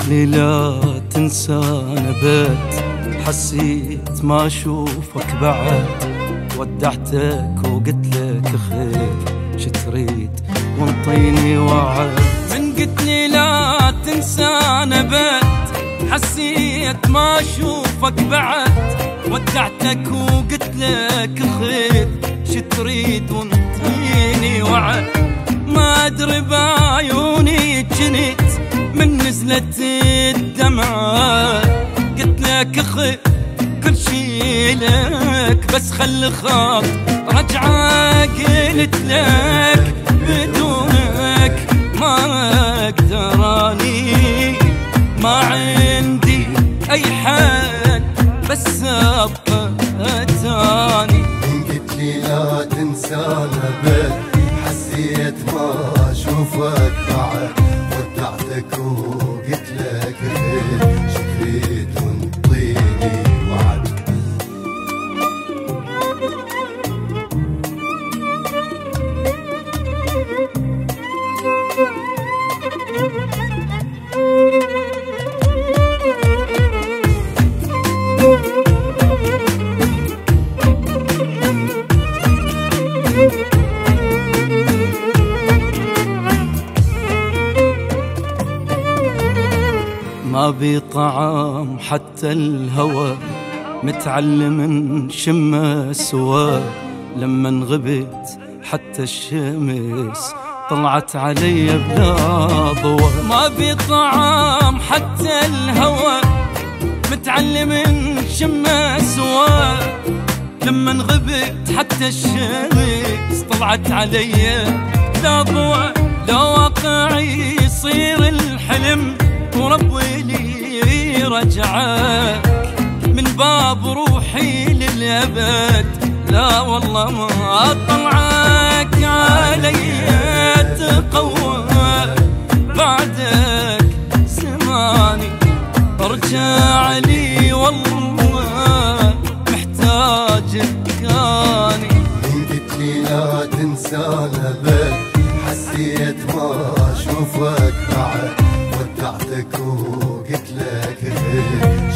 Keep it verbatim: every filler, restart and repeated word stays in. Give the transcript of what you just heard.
لي لا تنسانا بيت، حسيت ما اشوفك بعد، ودعتك وقلت لك خير شتريد وانطيني وعد. من قلت لي لا تنسانا بيت، حسيت ما اشوفك بعد، ودعتك وقلت لك خير شتريد وانطيني وعد. ما ادري بعيوني جنيت من نزلت الدمعة، قلت لك خير كل شي لك، بس خلي خاط رجعة قلت لك بدونك ما اقدر اني، ما عندي اي حد بس ابقى تاني. قلت لي لا تنسانا بيت، حسيت ما اشوفك بعد، ودعتك وقلت لك خير شكريت وانطيني وعد. ما بي طعام حتى الهوى، متعلم نشم سوا، لما غبت حتى الشمس طلعت علي بلا ضوى. ما بي طعام حتى الهوى، متعلم نشم سوا، لما غبت حتى الشمس طلعت علي بلا ضوى. لو واقعي يصير الحلم وربي لي رجعك، من باب روحي للأبد لا والله ما طلعك علي تقوى. بعدك زماني ارجع لي والله محتاجك كاني. قلت لي لا تنسانا بيت، حسيت ما اشوفك بعد، ودعتك وقلت لك خير